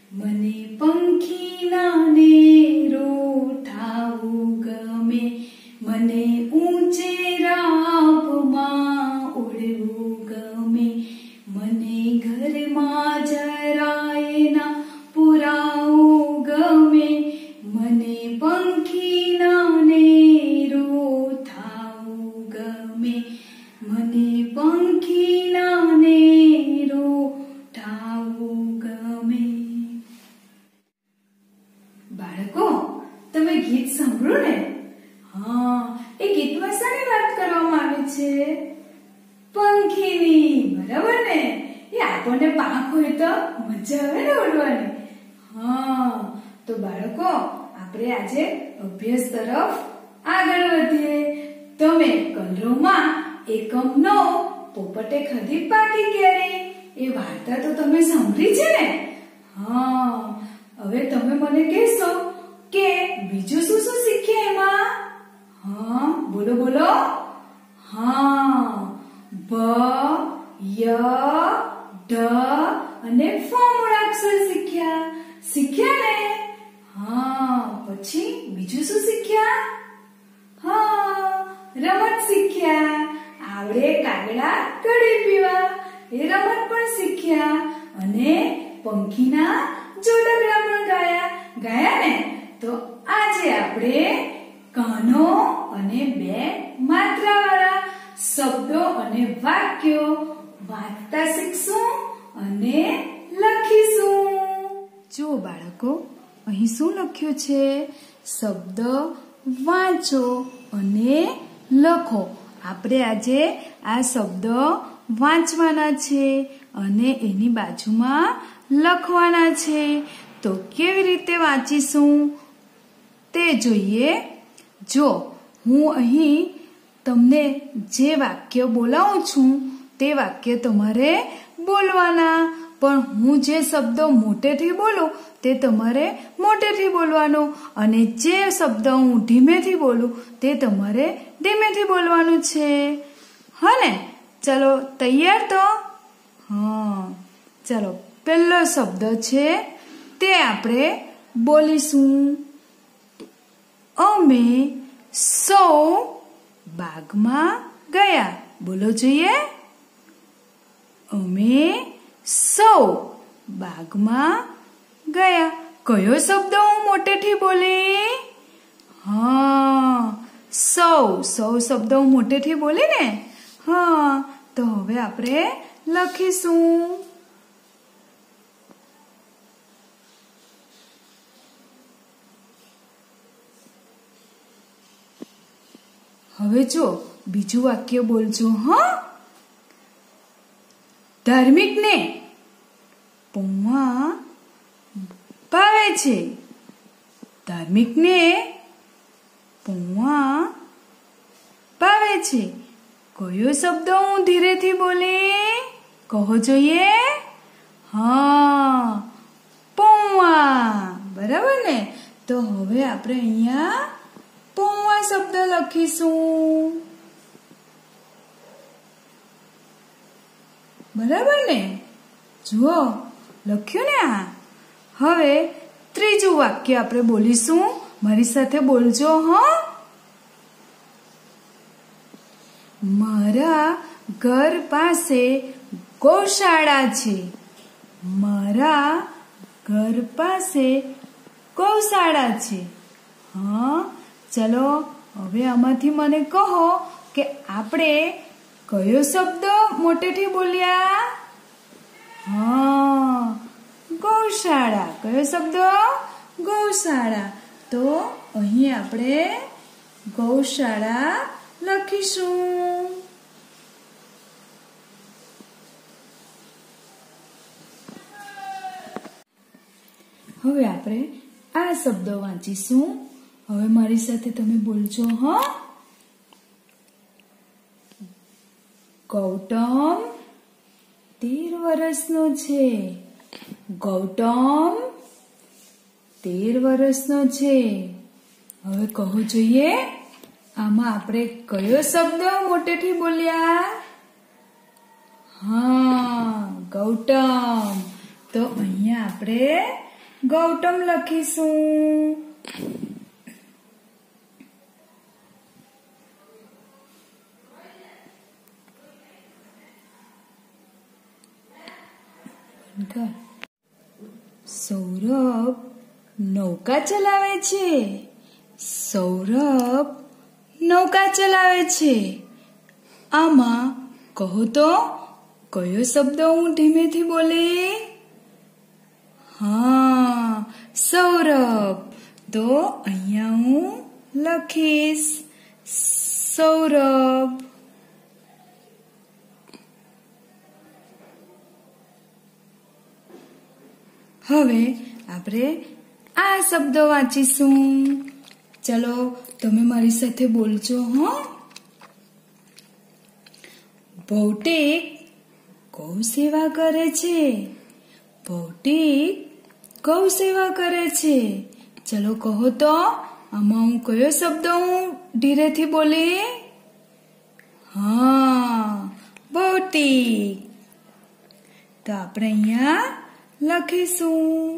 મને પંખીનાને રોઠાવું ગમે, મને ઊંચે રાપમાં ઉડવું ગમે, મને ઘરમાં જરાય ના પુરાવું ગમે, મને પંખીનાને રોઠાવું ગમે, મને પંખીનાને રોઠાવું ગમે. બાળકો, તમે ગીત સાંભળ્યું ને? હા, એ ગીતમાં શાની વાત કરવામાં આવી છે? પંખીની, બરાબર ને? એ આપણને પાંખ હોય તો મજા આવે ને ઉડવાની. હા, તો બાળકો, આપણે આજે અભ્યાસ તરફ આગળ વધીએ. તમે કલરોમાં એકમ 9 પોપટે ખાધી પાકી કેરી એ વાર્તા તો તમે સાંભળી છે ને? હા, હવે તમે મને કહેશો કે બીજું શું શું શીખ્યા એમાં? હા, બોલો બોલો. હા, ભ, ય, ઢ અને ફ મૂળાક્ષર શીખ્યા ને? હા, પછી બીજું શું શીખ્યા? હા, રમત શીખ્યા. આવડે કાગડા કડી પીવા એ રમત પણ શીખ્યા. અને પંખીના જોડકડા પણ ગાયા ને? તો આજે આપણે કાનો અને 2 માત્રાવાળા શબ્દો અને વાક્યો વાંચતા શીખશું અને લખીશું. જો બાળકો, અહીં શું લખ્યું છે? શબ્દ વાંચો અને લખો. આપણે આજે આ શબ્દ વાંચવાના છે અને એની બાજુમાં લખવાના છે. તો કેવી રીતે વાંચીશું તે જોઈએ. જો હું અહીં તમને જે વાક્ય બોલાવું છું તે વાક્ય તમારે બોલવાના, પણ હું જે શબ્દો મોટેથી બોલું તે તમારે મોટેથી બોલવાનો અને જે શબ્દ હું ધીમેથી બોલું તે તમારે ધીમેથી બોલવાનું છે. હા ને? ચાલો, તૈયાર તો? હા, ચાલો, પહેલો શબ્દ છે તે આપણે બોલીશું. અમે સૌ બાગમાં ગયા. બોલો જોઈએ. અમે સૌ બાગમાં ગયા. કયો શબ્દ હું મોટેથી બોલી? હા, સૌ શબ્દ હું મોટેથી બોલી ને? હા, તો હવે આપણે લખીશું. હવે જો બીજું વાક્ય બોલજો. હા, ધાર્મિકને પૌવા ભાવે છે. ધાર્મિકને પૌવા ભાવે છે. કયો શબ્દ હું ધીરેથી બોલી? કહો જોઈએ. હા, પૌવા. બરાબર ને? તો હવે આપણે અહીંયા પૌવા શબ્દ લખીશું. બરાબર ને? જુઓ, લખ્યું ને? આ હવે ત્રીજું વાક્ય આપણે બોલીશું. મારી સાથે બોલજો. હા, મારા ઘર પાસે ગૌશાળા છે. મારા ઘર પાસે ગૌશાળા છે. હા, ચલો, હવે આમાંથી મને કહો કે આપણે કયો શબ્દ મોટેથી બોલ્યા? હા, ગૌશાળા. કયો શબ્દ? ગૌશાળા. તો અહીં આપણે ગૌશાળા લખીશું. હવે આપણે આ શબ્દ વાંચીશું. હવે મારી સાથે તમે બોલજો. હા, ગૌતમ 13 વર્ષનો છે. ગૌતમ 13 વર્ષનો છે. હવે કહો જોઈએ, આમાં આપણે કયો શબ્દ મોટેથી બોલ્યા? હા, ગૌતમ. તો અહીંયા આપણે ગૌતમ લખીશું. સૌરભ નૌકા ચલાવે છે. સૌરભ નૌકા ચલાવે છે. આમાં કહો તો કયો શબ્દ હું ધીમેથી બોલી? હા, સૌરભ. તો અહીંયા હું લખીશ સૌરભ. હવે આપણે આ શબ્દો વાંચીશું. ચલો તમે મારી સાથે બોલજો. હો. ભૌતિક ગૌ સેવા કરે છે. ભૌતિક ગૌ સેવા કરે છે. ચલો કહો તો આમાં હું કયો શબ્દ હું ધીરેથી બોલી? હા, ભૌતિક. તો આપણે અહીંયા લખીશું.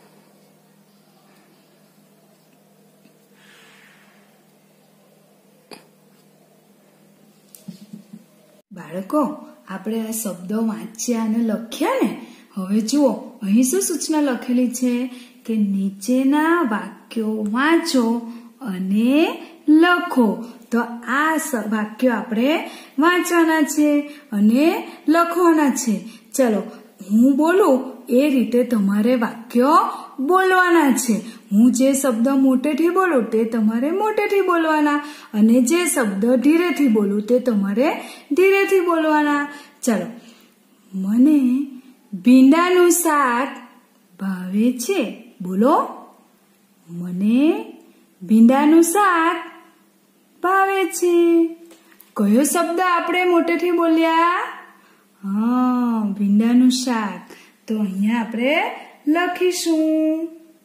બાળકો, આપણે આ શબ્દો વાંચ્યા અને લખ્યા ને. હવે જુઓ અહીં શું સૂચના લખેલી છે કે નીચેના વાક્યો વાંચો અને લખો. તો આ વાક્યો આપણે વાંચવાના છે અને લખવાના છે. ચલો હું બોલું એ રીતે તમારે વાક્યો બોલવાના છે. હું જે શબ્દ મોટેથી બોલું તે તમારે મોટેથી બોલવાના અને જે શબ્દ ધીરેથી બોલું તે તમારે ધીરેથી બોલવાના. ચલો. મને ભીંડાનું શાક ભાવે છે. બોલો. મને ભીંડાનું શાક ભાવે છે. કયો શબ્દ આપણે મોટેથી બોલ્યા? હા, ભીંડાનું શાક. તો અહીંયા આપણે લખીશું.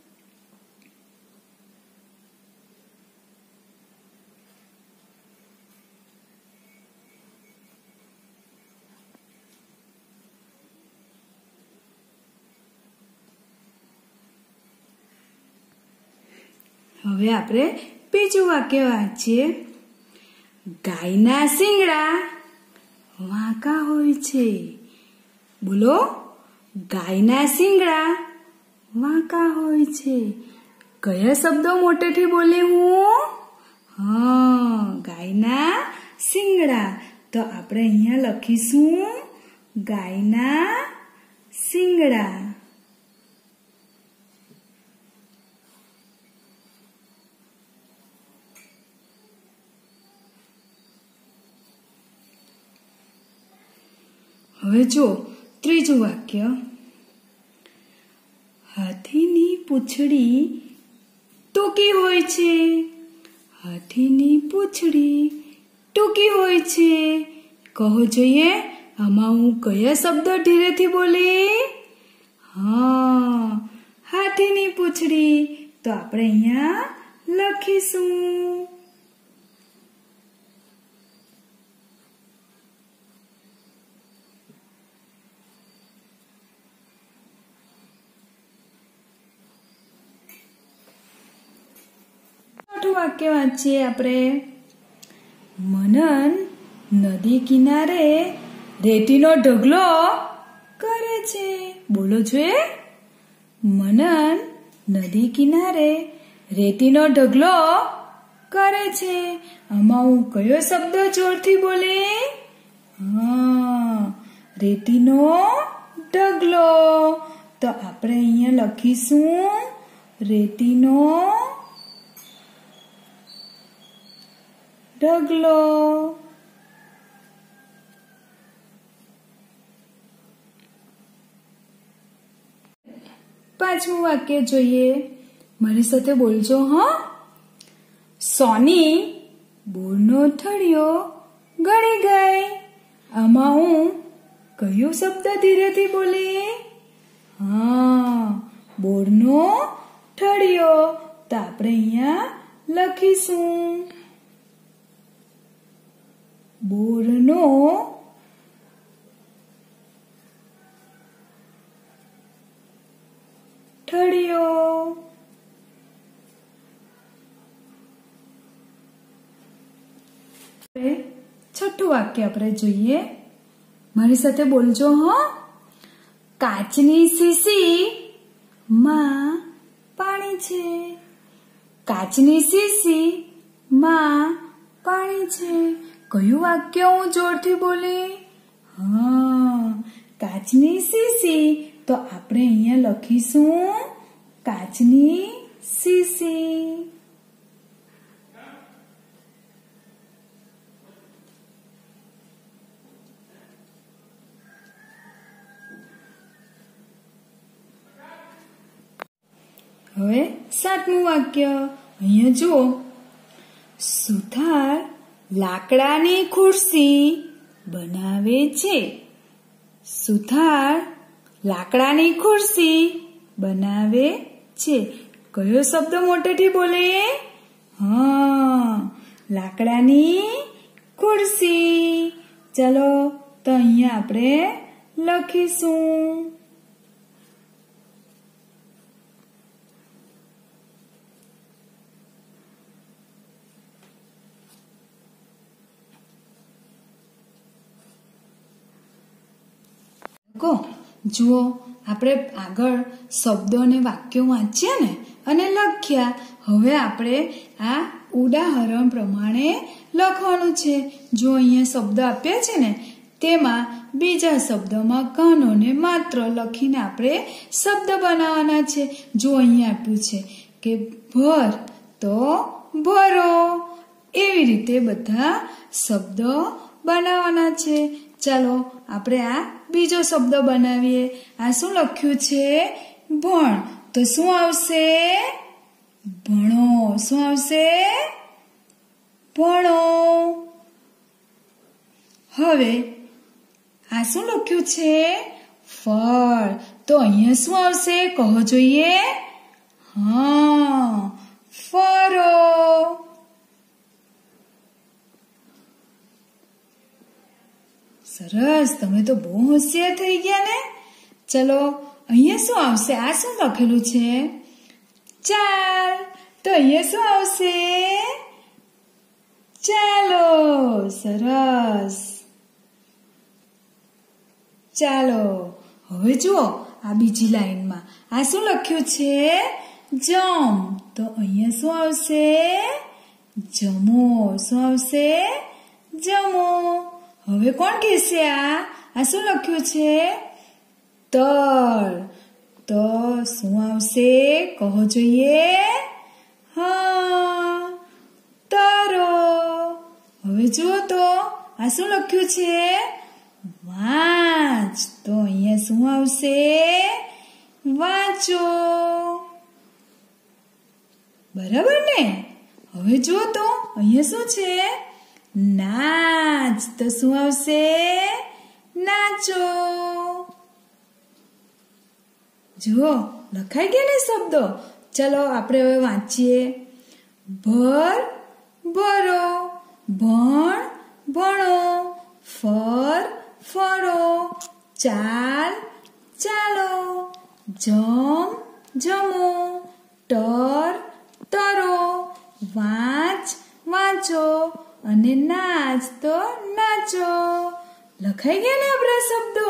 હવે આપણે બીજું વાક્ય વાંચીએ. ગાયના શિંગડા વાંકા હોય છે. બોલો. ગાયના શિંગડા વાંકા હોય છે. કયા શબ્દો મોટેથી બોલી હું? હા, ગાયના શિંગડા. તો આપણે અહીંયા લખીશું ગાયના શિંગડા. હવે જો ત્રીજું વાક્ય. હાથીની પૂંછડી ટૂંકી હોય છે. હાથીની પૂંછડી ટૂંકી હોય છે. કહો જોઈએ આમાં હું કયા શબ્દ ધીરેથી બોલી? હા, હાથીની પૂંછડી. તો આપણે અહીંયા લખીશું. વાક્ય વાંચીએ આપણે. મનન નદી કિનારે રેતીનો ઢગલો કરે છે. બોલો જોઈએ. મનન નદી કિનારે રેતીનો ઢગલો કરે છે. આમાં હું કયો શબ્દ જોરથી બોલી? હા, રેતીનો ઢગલો. તો આપણે અહીંયા લખીશું રેતીનો ઢગલો. પાંચમું વાક્ય જોઈએ. મારી સાથે બોલજો. હા. સોની બોરનો થળિયો ગળી ગઈ. આમાં હું કયો શબ્દ ધીરેથી બોલી? હા, બોરનો થળિયો. તો આપણે અહીંયા લખીશું બોરનો ઠળિયો. છઠ્ઠું વાક્ય આપણે જોઈએ. મારી સાથે બોલજો હો. કાચની શીશી માં પાણી છે. કાચની શીશી માં પાણી છે. કયું વાક્ય હું જોરથી બોલી? હા, કાચની શીશી. તો આપણે અહીંયા લખીશું કાચની શીશી. હવે સાતમું વાક્ય અહીંયા જુઓ. સુથાર લાકડાની ખુરશી બનાવે છે. સુથાર લાકડાની ખુરશી બનાવે છે. કયો શબ્દ મોટેથી બોલે? હા, લાકડાની ખુરશી. ચાલો તો અહીંયા આપણે લખીશું. જુઓ, આપણે આગળ શબ્દો અને વાક્યો વાંચ્યા ને અને લખ્યા. હવે આપણે આ ઉદાહરણ પ્રમાણે લખવાનું છે. જો અહીંયા શબ્દ આપ્યા છે ને તેમાં બીજા શબ્દમાં કાનોને માત્ર લખીને આપણે શબ્દ બનાવવાના છે. જો અહીંયા આપ્યું છે કે ભર તો ભરો. એવી રીતે બધા શબ્દો બનાવવાના છે. ચાલો આપણે આ બીજો શબ્દ બનાવીએ. આ શું લખ્યું છે? ભણ. તો શું આવશે? ભણો. શું આવશે? ભણો. હવે આ શું લખ્યું છે? ફળ. તો અહીંયા શું આવશે? કહો જોઈએ. હા, ફળો. સરસ, તમે તો બહુ હોશિયાર થઈ ગયા ને. ચલો અહીંયા શું આવશે? આ શું લખેલું છે? ચાલ. તો અહીંયા શું આવશે? ચાલો. સરસ, ચાલો. હવે જુઓ આ બીજી લાઈનમાં આ શું લખ્યું છે? જમ. તો અહીંયા શું આવશે? જમો. શું આવશે? જમો. હવે કોણ કહેશે? આ શું લખ્યું છે? તળ. તો શું આવશે? કહો જોઈએ. હા, તરો. હવે જુઓ તો આ શું લખ્યું છે? વાંચ. તો અહીંયા શું આવશે? વાંચો. બરાબર ને? હવે જુઓ તો અહીંયા શું છે? નાચ. તો શું આવશે? નાચો. જુઓ લખાઈ ગયા ને શબ્દો. ચલો આપણે હવે વાંચીએ. ભર ભરો. ભણ ભણો. ફર ફરો. ચાલ ચાલો. જમ જમો. ટર તરો. વાંચ વાંચો. અને નાચ તો નાચો. લખાઈ ગયા ને આપણા શબ્દો.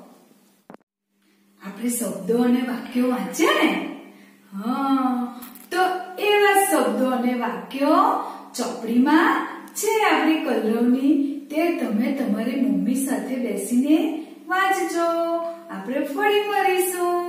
આપણે શબ્દો અને વાક્યો વાંચ્યા ને. હા, તો એવા શબ્દો અને વાક્યો ચોપડીમાં છે આપણી કલરવની. તે તમે તમારી મમ્મી સાથે બેસીને વાંચજો. આપણે ફરી મળીશું.